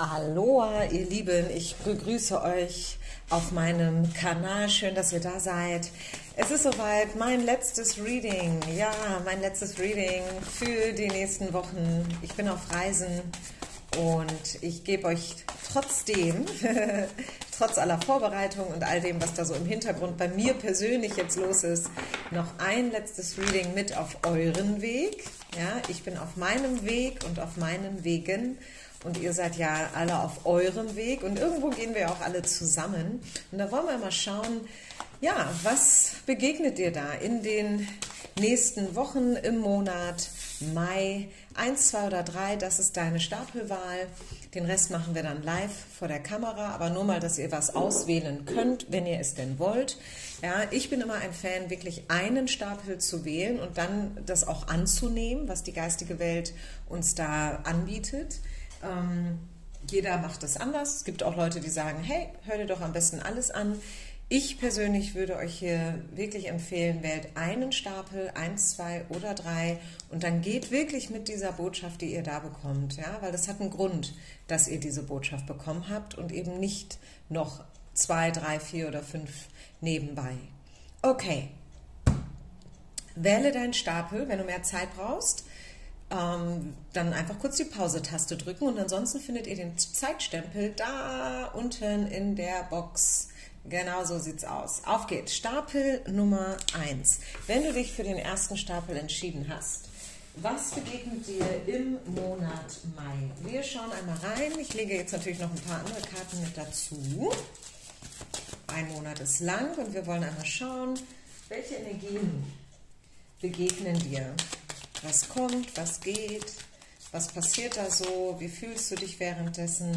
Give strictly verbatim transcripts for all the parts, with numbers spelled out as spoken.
Aloha, ihr Lieben, ich begrüße euch auf meinem Kanal. Schön, dass ihr da seid. Es ist soweit, mein letztes Reading. Ja, mein letztes Reading für die nächsten Wochen. Ich bin auf Reisen und ich gebe euch trotzdem, trotz aller Vorbereitung und all dem, was da so im Hintergrund bei mir persönlich jetzt los ist, noch ein letztes Reading mit auf euren Weg. Ja, ich bin auf meinem Weg und auf meinen Wegen. Und ihr seid ja alle auf eurem Weg und irgendwo gehen wir auch alle zusammen. Und da wollen wir mal schauen, ja, was begegnet dir da in den nächsten Wochen im Monat Mai? Eins, zwei oder drei, das ist deine Stapelwahl. Den Rest machen wir dann live vor der Kamera, aber nur mal, dass ihr was auswählen könnt, wenn ihr es denn wollt. Ja, ich bin immer ein Fan, wirklich einen Stapel zu wählen und dann das auch anzunehmen, was die geistige Welt uns da anbietet. Ähm, jeder macht das anders. Es gibt auch Leute, die sagen, hey, hör dir doch am besten alles an. Ich persönlich würde euch hier wirklich empfehlen, wählt einen Stapel, eins, zwei oder drei und dann geht wirklich mit dieser Botschaft, die ihr da bekommt, ja, weil das hat einen Grund, dass ihr diese Botschaft bekommen habt und eben nicht noch zwei, drei, vier oder fünf nebenbei. Okay, wähle deinen Stapel, wenn du mehr Zeit brauchst. Ähm, dann einfach kurz die Pause-Taste drücken und ansonsten findet ihr den Zeitstempel da unten in der Box. Genau so sieht's aus. Auf geht's. Stapel Nummer eins. Wenn du dich für den ersten Stapel entschieden hast, was begegnet dir im Monat Mai? Wir schauen einmal rein. Ich lege jetzt natürlich noch ein paar andere Karten mit dazu. Ein Monat ist lang und wir wollen einmal schauen, welche Energien begegnen dir. Was kommt, was geht, was passiert da so, wie fühlst du dich währenddessen?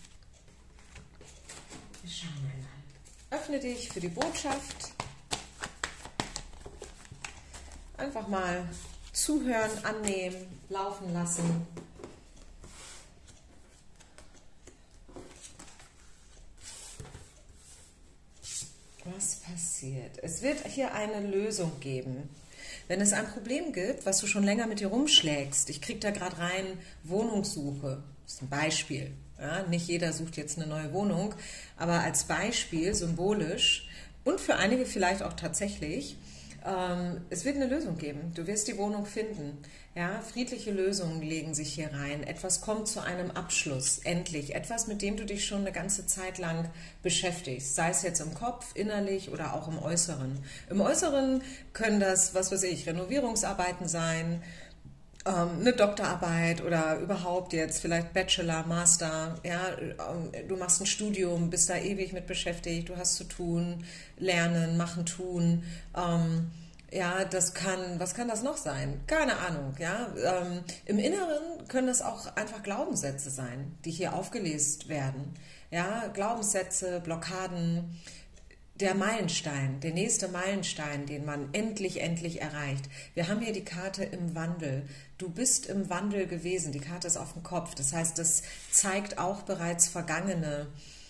Wir schauen einmal. Öffne dich für die Botschaft. Einfach mal zuhören, annehmen, laufen lassen. Was passiert? Es wird hier eine Lösung geben. Wenn es ein Problem gibt, was du schon länger mit dir rumschlägst, ich kriege da gerade rein Wohnungssuche, das ist ein Beispiel. Ja, nicht jeder sucht jetzt eine neue Wohnung, aber als Beispiel, symbolisch und für einige vielleicht auch tatsächlich, ähm, es wird eine Lösung geben. Du wirst die Wohnung finden. Ja, friedliche Lösungen legen sich hier rein. Etwas kommt zu einem Abschluss, endlich. Etwas, mit dem du dich schon eine ganze Zeit lang beschäftigst. Sei es jetzt im Kopf, innerlich oder auch im Äußeren. Im Äußeren können das, was weiß ich, Renovierungsarbeiten sein, ähm, eine Doktorarbeit oder überhaupt jetzt vielleicht Bachelor, Master. Ja, ähm, du machst ein Studium, bist da ewig mit beschäftigt, du hast zu tun, lernen, machen, tun. Ähm, Ja, das kann, was kann das noch sein? Keine Ahnung, ja. Ähm, im Inneren können das auch einfach Glaubenssätze sein, die hier aufgelöst werden. Ja, Glaubenssätze, Blockaden, der Meilenstein, der nächste Meilenstein, den man endlich, endlich erreicht. Wir haben hier die Karte im Wandel. Du bist im Wandel gewesen, die Karte ist auf dem Kopf. Das heißt, das zeigt auch bereits vergangene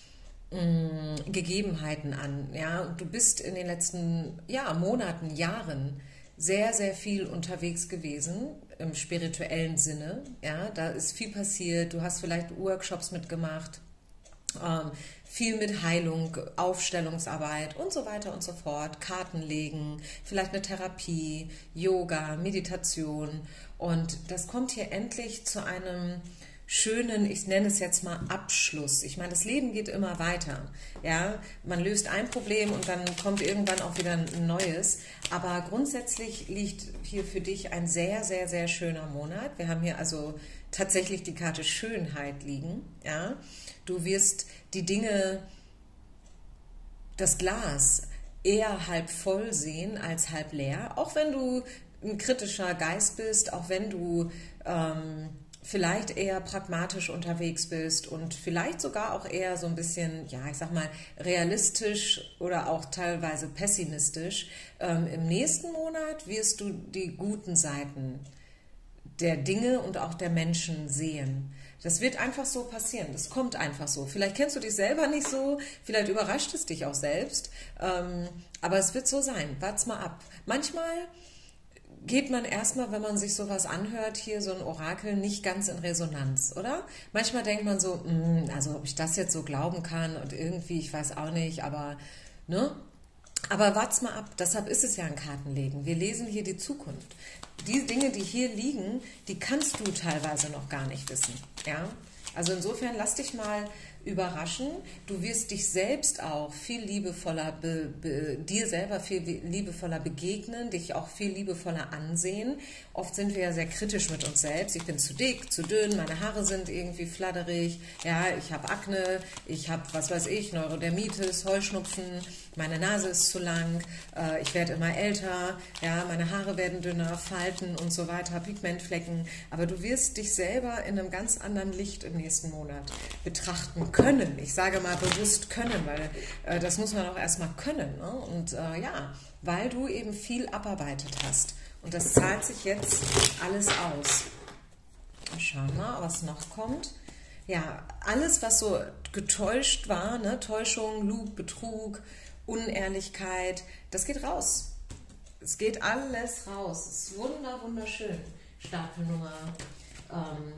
Gegebenheiten an. Ja? Du bist in den letzten ja, Monaten, Jahren sehr, sehr viel unterwegs gewesen, im spirituellen Sinne. Ja? Da ist viel passiert, du hast vielleicht Workshops mitgemacht, ähm, viel mit Heilung, Aufstellungsarbeit und so weiter und so fort, Karten legen, vielleicht eine Therapie, Yoga, Meditation und das kommt hier endlich zu einem schönen, ich nenne es jetzt mal Abschluss. Ich meine, das Leben geht immer weiter. Ja, man löst ein Problem und dann kommt irgendwann auch wieder ein neues. Aber grundsätzlich liegt hier für dich ein sehr, sehr, sehr schöner Monat. Wir haben hier also tatsächlich die Karte Schönheit liegen. Ja, du wirst die Dinge, das Glas eher halb voll sehen als halb leer. Auch wenn du ein kritischer Geist bist, auch wenn du ähm, vielleicht eher pragmatisch unterwegs bist und vielleicht sogar auch eher so ein bisschen, ja, ich sag mal, realistisch oder auch teilweise pessimistisch. Ähm, im nächsten Monat wirst du die guten Seiten der Dinge und auch der Menschen sehen. Das wird einfach so passieren, das kommt einfach so. Vielleicht kennst du dich selber nicht so, vielleicht überrascht es dich auch selbst, ähm, aber es wird so sein, wart's mal ab. Manchmal geht man erstmal, wenn man sich sowas anhört, hier so ein Orakel, nicht ganz in Resonanz, oder? Manchmal denkt man so, mh, also ob ich das jetzt so glauben kann und irgendwie, ich weiß auch nicht, aber, ne? Aber wart's mal ab, deshalb ist es ja ein Kartenlegen. Wir lesen hier die Zukunft. Die Dinge, die hier liegen, die kannst du teilweise noch gar nicht wissen, ja? Also insofern lass dich mal überraschen. Du wirst dich selbst auch viel liebevoller, be, be, dir selber viel liebevoller begegnen, dich auch viel liebevoller ansehen. Oft sind wir ja sehr kritisch mit uns selbst. Ich bin zu dick, zu dünn, meine Haare sind irgendwie flatterig, ja, ich habe Akne, ich habe, was weiß ich, Neurodermitis, Heuschnupfen, meine Nase ist zu lang, äh, ich werde immer älter, ja, meine Haare werden dünner, Falten und so weiter, Pigmentflecken. Aber du wirst dich selber in einem ganz anderen Licht im nächsten Monat betrachten können. Ich sage mal bewusst können, weil äh, das muss man auch erstmal können. Ne? Und äh, ja, weil du eben viel abarbeitet hast. Und das zahlt sich jetzt alles aus. Schauen wir mal, was noch kommt. Ja, alles, was so getäuscht war, ne? Täuschung, Lug, Betrug, Unehrlichkeit, das geht raus. Es geht alles raus. Es ist wunder, wunderschön. Stapelnummer, ähm,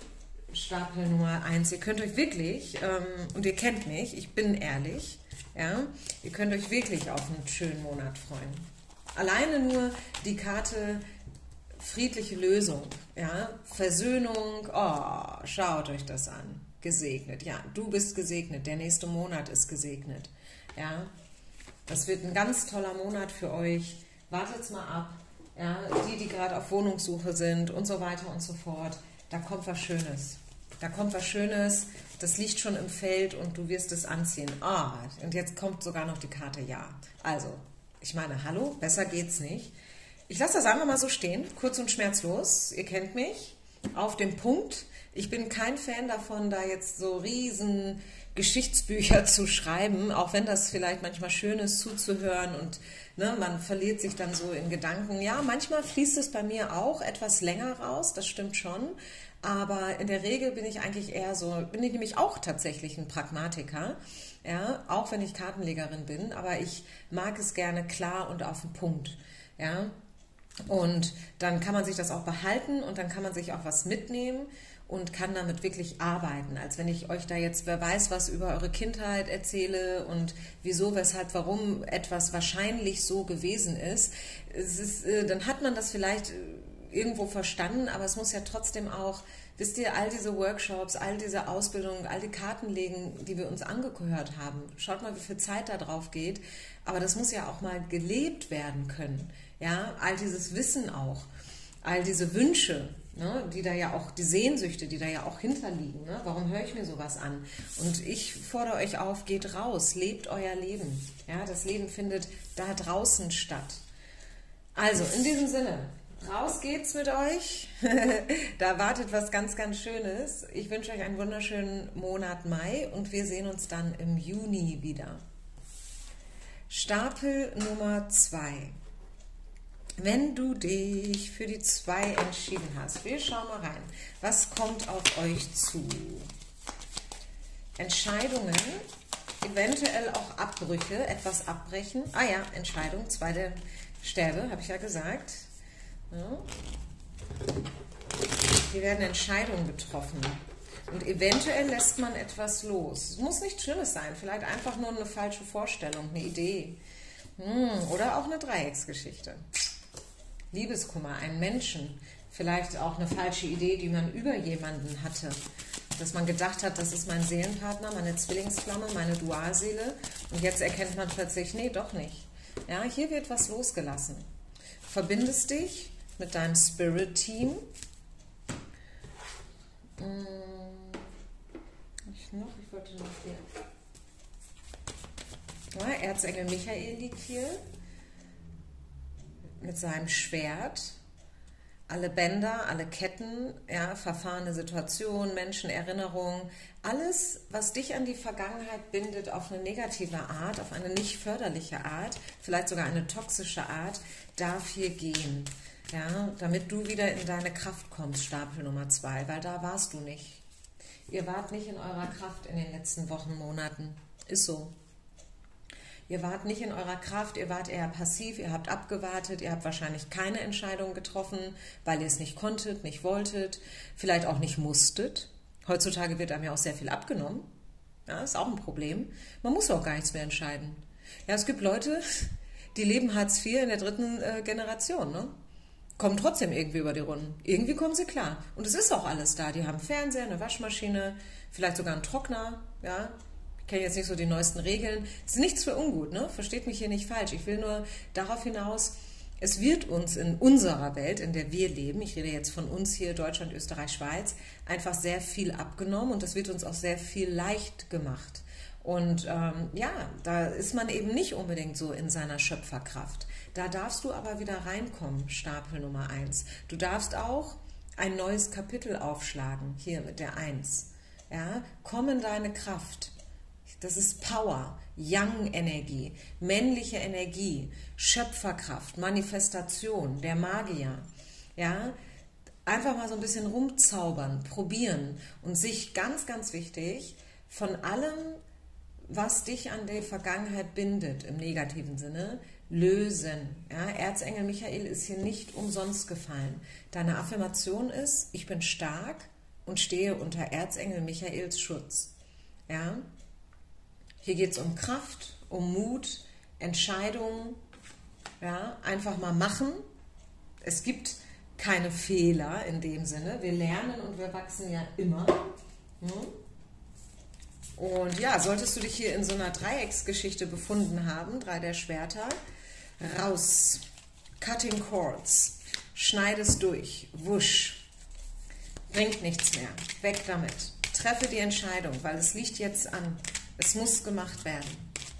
Stapel Nummer eins. Ihr könnt euch wirklich, ähm, und ihr kennt mich, ich bin ehrlich, ja, ihr könnt euch wirklich auf einen schönen Monat freuen. Alleine nur die Karte friedliche Lösung, ja, Versöhnung, oh, schaut euch das an. Gesegnet, ja, du bist gesegnet, der nächste Monat ist gesegnet, ja. Das wird ein ganz toller Monat für euch. Wartet's mal ab, ja, die, die gerade auf Wohnungssuche sind und so weiter und so fort. Da kommt was Schönes. Da kommt was Schönes, das liegt schon im Feld und du wirst es anziehen. Ah, und jetzt kommt sogar noch die Karte Ja. Also, ich meine, hallo, besser geht's nicht. Ich lasse das einfach mal so stehen, kurz und schmerzlos. Ihr kennt mich, auf dem Punkt. Ich bin kein Fan davon, da jetzt so riesen Geschichtsbücher zu schreiben, auch wenn das vielleicht manchmal schön ist zuzuhören und ne, man verliert sich dann so in Gedanken. Ja, manchmal fließt es bei mir auch etwas länger raus, das stimmt schon, aber in der Regel bin ich eigentlich eher so, bin ich nämlich auch tatsächlich ein Pragmatiker, ja, auch wenn ich Kartenlegerin bin, aber ich mag es gerne klar und auf den Punkt, ja, und dann kann man sich das auch behalten und dann kann man sich auch was mitnehmen und kann damit wirklich arbeiten, als wenn ich euch da jetzt, wer weiß, was über eure Kindheit erzähle und wieso, weshalb, warum etwas wahrscheinlich so gewesen ist. Es ist äh, dann hat man das vielleicht irgendwo verstanden, aber es muss ja trotzdem auch, wisst ihr, all diese Workshops, all diese Ausbildungen, all die Kartenlegen, die wir uns angehört haben, schaut mal, wie viel Zeit da drauf geht, aber das muss ja auch mal gelebt werden können, ja, all dieses Wissen auch, all diese Wünsche, ne, die da ja auch, die Sehnsüchte, die da ja auch hinterliegen. Ne? Warum höre ich mir sowas an? Und ich fordere euch auf, geht raus, lebt euer Leben. Ja, das Leben findet da draußen statt. Also, in diesem Sinne, raus geht's mit euch. Da wartet was ganz, ganz Schönes. Ich wünsche euch einen wunderschönen Monat Mai und wir sehen uns dann im Juni wieder. Stapel Nummer zwei. Wenn du dich für die zwei entschieden hast, wir schauen mal rein, was kommt auf euch zu? Entscheidungen, eventuell auch Abbrüche, etwas abbrechen. Ah ja, Entscheidung, zweite Sterbe, habe ich ja gesagt. Ja. Hier werden Entscheidungen getroffen und eventuell lässt man etwas los. Es muss nichts Schlimmes sein, vielleicht einfach nur eine falsche Vorstellung, eine Idee. Hm, oder auch eine Dreiecksgeschichte. Liebeskummer, einen Menschen, vielleicht auch eine falsche Idee, die man über jemanden hatte, dass man gedacht hat, das ist mein Seelenpartner, meine Zwillingsflamme, meine Dualseele und jetzt erkennt man plötzlich, nee, doch nicht. Ja, hier wird was losgelassen. Verbindest dich mit deinem Spirit-Team. Ich noch, ich wollte noch hier. Ja, Erzengel Michael liegt hier. Mit seinem Schwert, alle Bänder, alle Ketten, ja, verfahrene Situationen, Menschen, Erinnerungen, alles, was dich an die Vergangenheit bindet, auf eine negative Art, auf eine nicht förderliche Art, vielleicht sogar eine toxische Art, darf hier gehen, ja, damit du wieder in deine Kraft kommst, Stapel Nummer zwei, weil da warst du nicht. Ihr wart nicht in eurer Kraft in den letzten Wochen, Monaten, ist so. Ihr wart nicht in eurer Kraft, ihr wart eher passiv, ihr habt abgewartet, ihr habt wahrscheinlich keine Entscheidung getroffen, weil ihr es nicht konntet, nicht wolltet, vielleicht auch nicht musstet. Heutzutage wird einem ja auch sehr viel abgenommen. Ja, ist auch ein Problem. Man muss auch gar nichts mehr entscheiden. Ja, es gibt Leute, die leben Hartz vier in der dritten äh, Generation, ne? Kommen trotzdem irgendwie über die Runden. Irgendwie kommen sie klar. Und es ist auch alles da. Die haben Fernseher, eine Waschmaschine, vielleicht sogar einen Trockner. Ja, ich kenne jetzt nicht so die neuesten Regeln. Es ist nichts für ungut, ne? Versteht mich hier nicht falsch. Ich will nur darauf hinaus, es wird uns in unserer Welt, in der wir leben, ich rede jetzt von uns hier, Deutschland, Österreich, Schweiz, einfach sehr viel abgenommen und es wird uns auch sehr viel leicht gemacht. Und ähm, ja, da ist man eben nicht unbedingt so in seiner Schöpferkraft. Da darfst du aber wieder reinkommen, Stapel Nummer eins. Du darfst auch ein neues Kapitel aufschlagen, hier mit der eins. Ja, komm in deine Kraft. Das ist Power, Yang-Energie, männliche Energie, Schöpferkraft, Manifestation, der Magier. Ja, einfach mal so ein bisschen rumzaubern, probieren und sich, ganz, ganz wichtig, von allem, was dich an die Vergangenheit bindet, im negativen Sinne, lösen. Ja, Erzengel Michael ist hier nicht umsonst gefallen. Deine Affirmation ist, ich bin stark und stehe unter Erzengel Michaels Schutz. Ja, hier geht es um Kraft, um Mut, Entscheidungen, ja, einfach mal machen. Es gibt keine Fehler in dem Sinne. Wir lernen und wir wachsen ja immer. Und ja, solltest du dich hier in so einer Dreiecksgeschichte befunden haben, drei der Schwerter, raus, Cutting Cords, schneid es durch, wusch, bringt nichts mehr, weg damit. Treffe die Entscheidung, weil es liegt jetzt an. Es muss gemacht werden.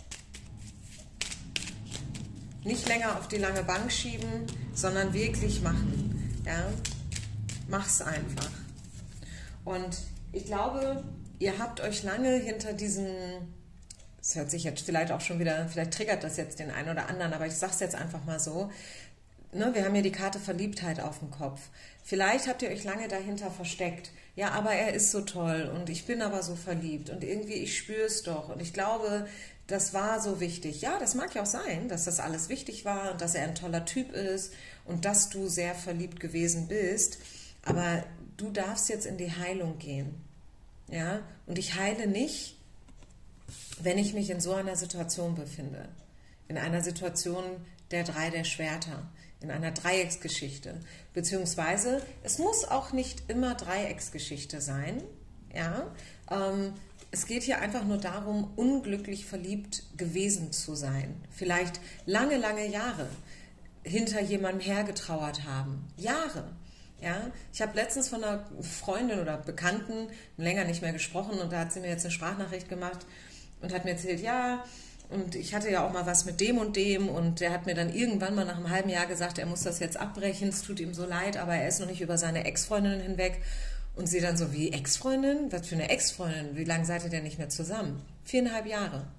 Nicht länger auf die lange Bank schieben, sondern wirklich machen. Ja? Mach's einfach. Und ich glaube, ihr habt euch lange hinter diesen, das hört sich jetzt vielleicht auch schon wieder, vielleicht triggert das jetzt den einen oder anderen, aber ich sag's jetzt einfach mal so, ne, wir haben hier die Karte Verliebtheit auf dem Kopf. Vielleicht habt ihr euch lange dahinter versteckt. Ja, aber er ist so toll und ich bin aber so verliebt und irgendwie, ich spüre es doch und ich glaube, das war so wichtig. Ja, das mag ja auch sein, dass das alles wichtig war und dass er ein toller Typ ist und dass du sehr verliebt gewesen bist, aber du darfst jetzt in die Heilung gehen. Ja, und ich heile nicht, wenn ich mich in so einer Situation befinde. In einer Situation der drei der Schwerter. In einer Dreiecksgeschichte. Beziehungsweise, es muss auch nicht immer Dreiecksgeschichte sein. Ja? Ähm, es geht hier einfach nur darum, unglücklich verliebt gewesen zu sein. Vielleicht lange, lange Jahre hinter jemandem hergetrauert haben. Jahre. Ja? Ich habe letztens von einer Freundin oder Bekannten länger nicht mehr gesprochen und da hat sie mir jetzt eine Sprachnachricht gemacht und hat mir erzählt, ja, und ich hatte ja auch mal was mit dem und dem und der hat mir dann irgendwann mal nach einem halben Jahr gesagt, er muss das jetzt abbrechen, es tut ihm so leid, aber er ist noch nicht über seine Ex-Freundin hinweg. Und sie dann so, wie Ex-Freundin? Was für eine Ex-Freundin? Wie lange seid ihr denn nicht mehr zusammen? Viereinhalb Jahre.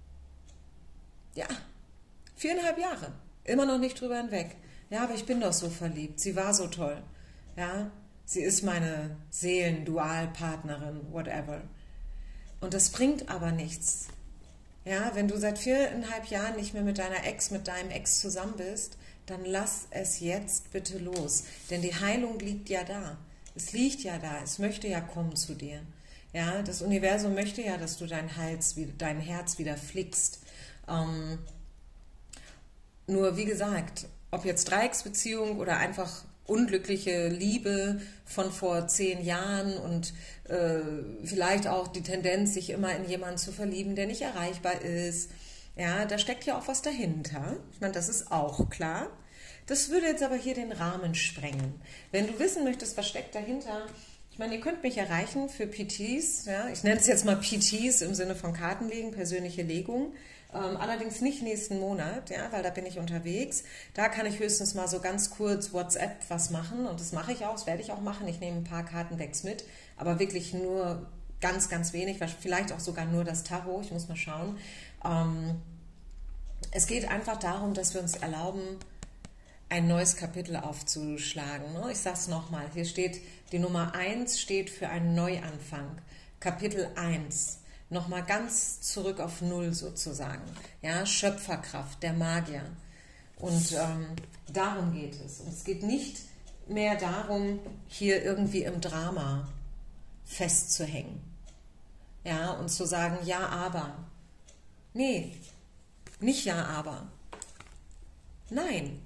Ja, viereinhalb Jahre. Immer noch nicht drüber hinweg. Ja, aber ich bin doch so verliebt. Sie war so toll. Ja, sie ist meine Seelen-Dualpartnerin, whatever. Und das bringt aber nichts. Ja, wenn du seit viereinhalb Jahren nicht mehr mit deiner Ex, mit deinem Ex zusammen bist, dann lass es jetzt bitte los. Denn die Heilung liegt ja da. Es liegt ja da. Es möchte ja kommen zu dir. Ja, das Universum möchte ja, dass du dein, Hals, dein Herz wieder flickst. Ähm, nur wie gesagt, ob jetzt Dreiecksbeziehung oder einfach unglückliche Liebe von vor zehn Jahren und äh, vielleicht auch die Tendenz, sich immer in jemanden zu verlieben, der nicht erreichbar ist. Ja, da steckt ja auch was dahinter. Ich meine, das ist auch klar. Das würde jetzt aber hier den Rahmen sprengen. Wenn du wissen möchtest, was steckt dahinter, ich meine, ihr könnt mich erreichen für P Ts, ja, ich nenne es jetzt mal P Ts im Sinne von Kartenlegen, persönliche Legung, ähm, allerdings nicht nächsten Monat, ja, weil da bin ich unterwegs. Da kann ich höchstens mal so ganz kurz WhatsApp was machen und das mache ich auch, das werde ich auch machen. Ich nehme ein paar Kartendecks mit, aber wirklich nur ganz, ganz wenig, vielleicht auch sogar nur das Tarot, ich muss mal schauen. Ähm, es geht einfach darum, dass wir uns erlauben, ein neues Kapitel aufzuschlagen. Ich sage es nochmal, hier steht, die Nummer eins steht für einen Neuanfang. Kapitel eins. Nochmal ganz zurück auf Null sozusagen. Ja, Schöpferkraft, der Magier. Und ähm, darum geht es. Und es geht nicht mehr darum, hier irgendwie im Drama festzuhängen. Ja, und zu sagen, ja, aber. Nee, nicht ja, aber. Nein.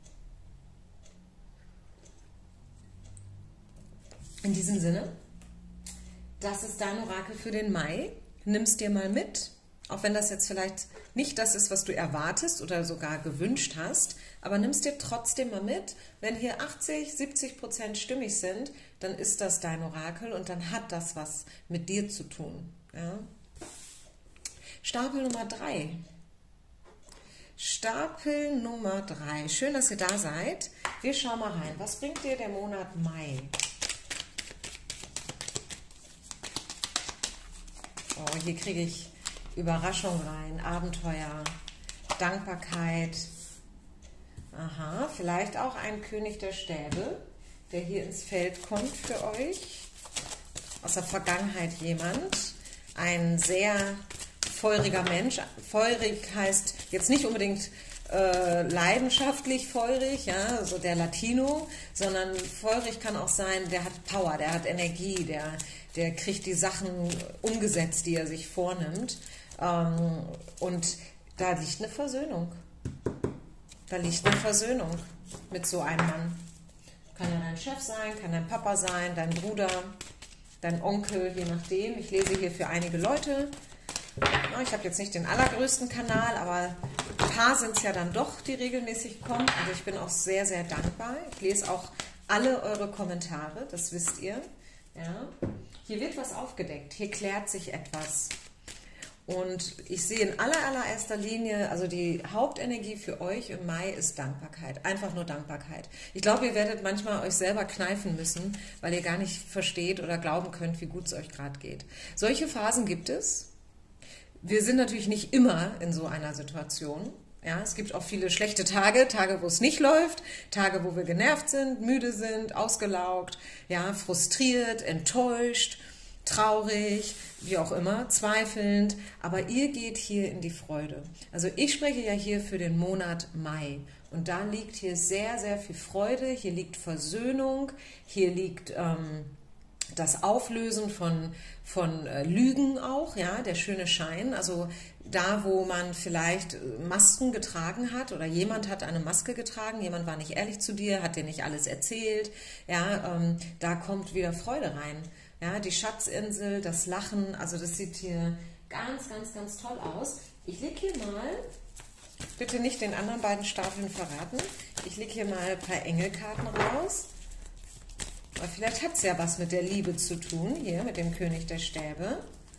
In diesem Sinne, das ist dein Orakel für den Mai. Nimm's dir mal mit, auch wenn das jetzt vielleicht nicht das ist, was du erwartest oder sogar gewünscht hast, aber nimm's dir trotzdem mal mit. Wenn hier achtzig, siebzig Prozent stimmig sind, dann ist das dein Orakel und dann hat das was mit dir zu tun. Ja? Stapel Nummer drei. Stapel Nummer drei. Schön, dass ihr da seid. Wir schauen mal rein. Was bringt dir der Monat Mai? Oh, hier kriege ich Überraschung rein, Abenteuer, Dankbarkeit. Aha, vielleicht auch ein König der Stäbe, der hier ins Feld kommt für euch. Aus der Vergangenheit jemand. Ein sehr feuriger Mensch. Feurig heißt jetzt nicht unbedingt äh, leidenschaftlich feurig, ja, also der Latino, sondern feurig kann auch sein, der hat Power, der hat Energie, der, der kriegt die Sachen umgesetzt, die er sich vornimmt. Ähm, und da liegt eine Versöhnung. Da liegt eine Versöhnung mit so einem Mann. Kann ja dein Chef sein, kann dein Papa sein, dein Bruder, dein Onkel, je nachdem. Ich lese hier für einige Leute. Ich habe jetzt nicht den allergrößten Kanal, aber ein paar sind es ja dann doch, die regelmäßig kommen. Also ich bin auch sehr, sehr dankbar. Ich lese auch alle eure Kommentare, das wisst ihr. Ja. Hier wird was aufgedeckt, hier klärt sich etwas. Und ich sehe in aller, allererster Linie, also die Hauptenergie für euch im Mai ist Dankbarkeit. Einfach nur Dankbarkeit. Ich glaube, ihr werdet manchmal euch selber kneifen müssen, weil ihr gar nicht versteht oder glauben könnt, wie gut es euch gerade geht. Solche Phasen gibt es. Wir sind natürlich nicht immer in so einer Situation. Ja, es gibt auch viele schlechte Tage, Tage, wo es nicht läuft, Tage, wo wir genervt sind, müde sind, ausgelaugt, ja, frustriert, enttäuscht, traurig, wie auch immer, zweifelnd. Aber ihr geht hier in die Freude. Also ich spreche ja hier für den Monat Mai. Und da liegt hier sehr, sehr viel Freude, hier liegt Versöhnung, hier liegt ähm, das Auflösen von, von äh, Lügen auch, ja, der schöne Schein. Also da, wo man vielleicht Masken getragen hat oder jemand hat eine Maske getragen, jemand war nicht ehrlich zu dir, hat dir nicht alles erzählt, ja, ähm, da kommt wieder Freude rein. Ja, die Schatzinsel, das Lachen, also das sieht hier ganz, ganz, ganz toll aus. Ich lege hier mal, bitte nicht den anderen beiden Stapeln verraten, ich lege hier mal ein paar Engelkarten raus. Aber vielleicht hat es ja was mit der Liebe zu tun, hier mit dem König der Stäbe.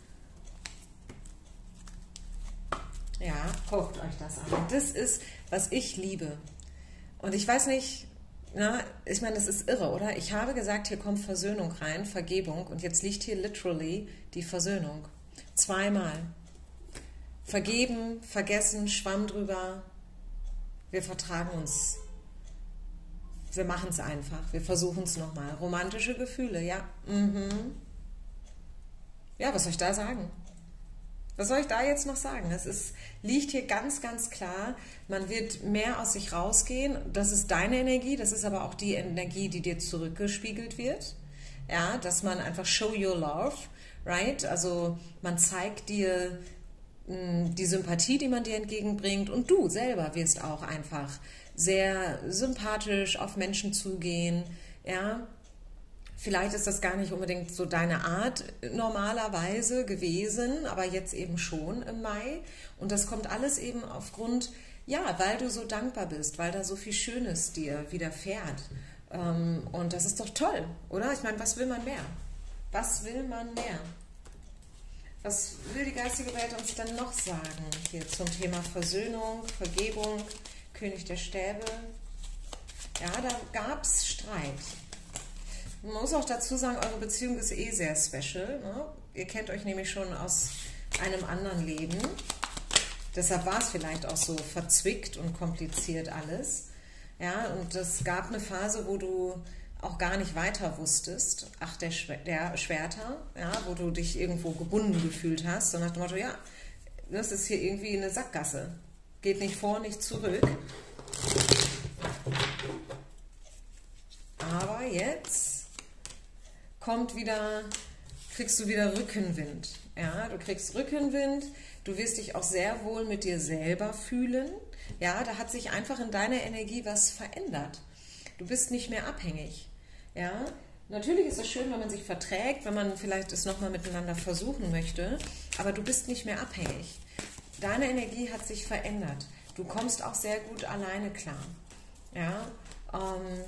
Ja, guckt euch das an. Das ist, was ich liebe. Und ich weiß nicht, na, ich meine, das ist irre, oder? Ich habe gesagt, hier kommt Versöhnung rein, Vergebung. Und jetzt liegt hier literally die Versöhnung. Zweimal. Vergeben, vergessen, Schwamm drüber. Wir vertragen uns. Wir machen es einfach. Wir versuchen es nochmal. Romantische Gefühle, ja. Mhm. Ja, was soll ich da sagen? Was soll ich da jetzt noch sagen? Es ist, liegt hier ganz, ganz klar, man wird mehr aus sich rausgehen. Das ist deine Energie, das ist aber auch die Energie, die dir zurückgespiegelt wird. Ja, dass man einfach show your love, right? Also man zeigt dir mh, die Sympathie, die man dir entgegenbringt, und du selber wirst auch einfach sehr sympathisch auf Menschen zugehen, ja. Vielleicht ist das gar nicht unbedingt so deine Art normalerweise gewesen, aber jetzt eben schon im Mai. Und das kommt alles eben aufgrund, ja, weil du so dankbar bist, weil da so viel Schönes dir widerfährt. Und das ist doch toll, oder? Ich meine, was will man mehr? Was will man mehr? Was will die geistige Welt uns denn noch sagen hier zum Thema Versöhnung, Vergebung, König der Stäbe? Ja, da gab es Streit. Man muss auch dazu sagen, eure Beziehung ist eh sehr special. Ne? Ihr kennt euch nämlich schon aus einem anderen Leben. Deshalb war es vielleicht auch so verzwickt und kompliziert alles. Ja, und es gab eine Phase, wo du auch gar nicht weiter wusstest, ach, der, Schw der Schwerter, ja, wo du dich irgendwo gebunden gefühlt hast, so nach dem Motto, ja, das ist hier irgendwie eine Sackgasse, geht nicht vor, nicht zurück. Aber jetzt kommt wieder, kriegst du wieder Rückenwind. Ja, du kriegst Rückenwind, du wirst dich auch sehr wohl mit dir selber fühlen. Ja, da hat sich einfach in deiner Energie was verändert. Du bist nicht mehr abhängig. Ja, natürlich ist es schön, wenn man sich verträgt, wenn man vielleicht es nochmal miteinander versuchen möchte, aber du bist nicht mehr abhängig. Deine Energie hat sich verändert. Du kommst auch sehr gut alleine klar. Ja, ähm,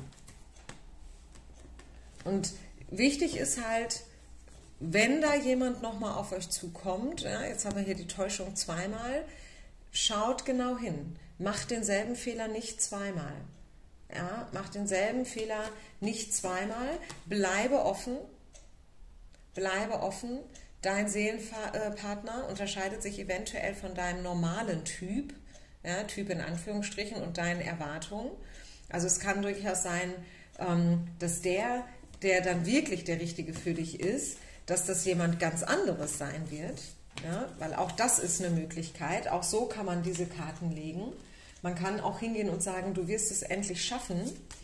und wichtig ist halt, wenn da jemand nochmal auf euch zukommt, ja, jetzt haben wir hier die Täuschung zweimal, schaut genau hin. Macht denselben Fehler nicht zweimal. Ja, macht denselben Fehler nicht zweimal. Bleibe offen. Bleibe offen. Dein Seelenpartner unterscheidet sich eventuell von deinem normalen Typ, ja, Typ in Anführungsstrichen, und deinen Erwartungen. Also es kann durchaus sein, dass der, der dann wirklich der Richtige für dich ist, dass das jemand ganz anderes sein wird, ja, weil auch das ist eine Möglichkeit. Auch so kann man diese Karten legen. Man kann auch hingehen und sagen, du wirst es endlich schaffen,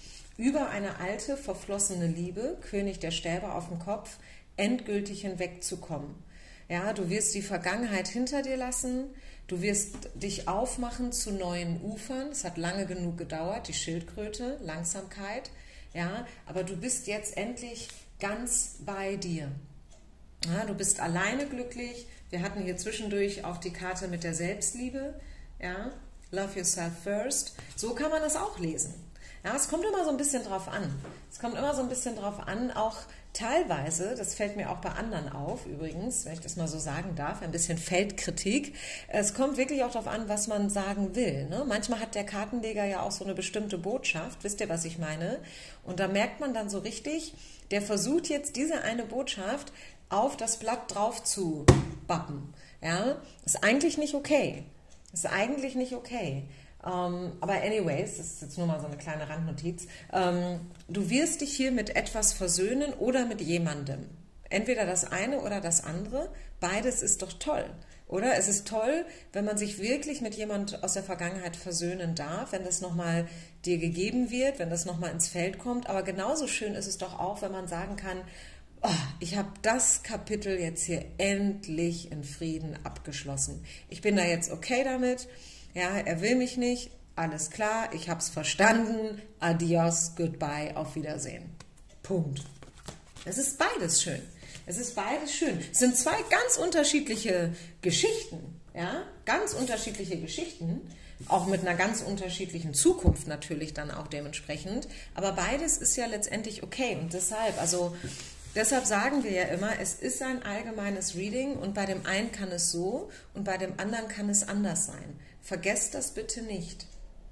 über eine alte, verflossene Liebe, König der Stäbe auf dem Kopf, endgültig hinwegzukommen. Ja, du wirst die Vergangenheit hinter dir lassen, du wirst dich aufmachen zu neuen Ufern. Es hat lange genug gedauert, die Schildkröte, Langsamkeit, ja, aber du bist jetzt endlich ganz bei dir. Ja, du bist alleine glücklich. Wir hatten hier zwischendurch auch die Karte mit der Selbstliebe. Ja, love yourself first. So kann man das auch lesen. Ja, es kommt immer so ein bisschen drauf an. Es kommt immer so ein bisschen drauf an, auch teilweise, das fällt mir auch bei anderen auf übrigens, wenn ich das mal so sagen darf, ein bisschen Feldkritik. Es kommt wirklich auch darauf an, was man sagen will. Ne? Manchmal hat der Kartenleger ja auch so eine bestimmte Botschaft, wisst ihr, was ich meine? Und da merkt man dann so richtig, der versucht jetzt diese eine Botschaft auf das Blatt drauf zu bappen. Ja? Ist eigentlich nicht okay. Ist eigentlich nicht okay. Um, aber anyways, das ist jetzt nur mal so eine kleine Randnotiz, um, du wirst dich hier mit etwas versöhnen oder mit jemandem. Entweder das eine oder das andere, beides ist doch toll, oder? Es ist toll, wenn man sich wirklich mit jemand aus der Vergangenheit versöhnen darf, wenn das nochmal dir gegeben wird, wenn das nochmal ins Feld kommt, aber genauso schön ist es doch auch, wenn man sagen kann, oh, ich habe das Kapitel jetzt hier endlich in Frieden abgeschlossen. Ich bin da jetzt okay damit. Ja, er will mich nicht, alles klar, ich habe es verstanden, adios, goodbye, auf Wiedersehen. Punkt. Es ist beides schön. Es ist beides schön. Es sind zwei ganz unterschiedliche Geschichten, ja, ganz unterschiedliche Geschichten, auch mit einer ganz unterschiedlichen Zukunft natürlich dann auch dementsprechend, aber beides ist ja letztendlich okay und deshalb, also Deshalb sagen wir ja immer, es ist ein allgemeines Reading und bei dem einen kann es so und bei dem anderen kann es anders sein. Vergesst das bitte nicht.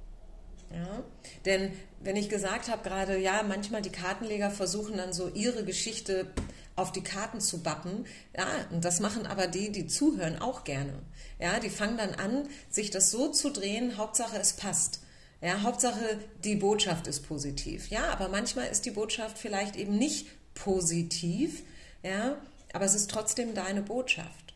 Ja? Denn wenn ich gesagt habe gerade, ja, manchmal die Kartenleger versuchen dann so ihre Geschichte auf die Karten zu bappen, ja, und das machen aber die, die zuhören, auch gerne. Ja, die fangen dann an, sich das so zu drehen, Hauptsache es passt. Ja, Hauptsache die Botschaft ist positiv. Ja, aber manchmal ist die Botschaft vielleicht eben nicht positiv, ja, aber es ist trotzdem deine Botschaft.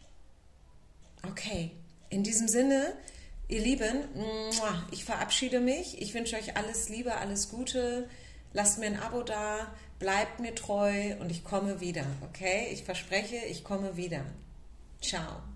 Okay, in diesem Sinne, ihr Lieben, ich verabschiede mich, ich wünsche euch alles Liebe, alles Gute, lasst mir ein Abo da, bleibt mir treu und ich komme wieder, okay? Ich verspreche, ich komme wieder. Ciao.